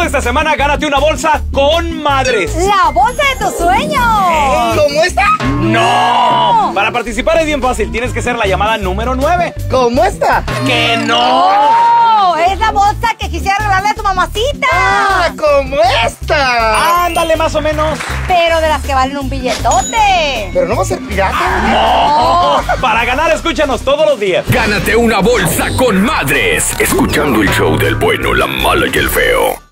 esta semana, gánate una bolsa con madres. ¡La bolsa de tus sueños! ¿Cómo está? ¡No! Para participar es bien fácil, tienes que ser la llamada número 9. ¿Cómo está? ¡Que no! ¡Oh! Es la bolsa que quisiera regalarle a tu mamacita. ¡Ah, como esta! Ándale, más o menos. Pero de las que valen un billetote. Pero no va a ser pirata. ¡No! Para ganar, escúchanos todos los días. Gánate una bolsa con madres, escuchando el show del bueno, la mala y el feo.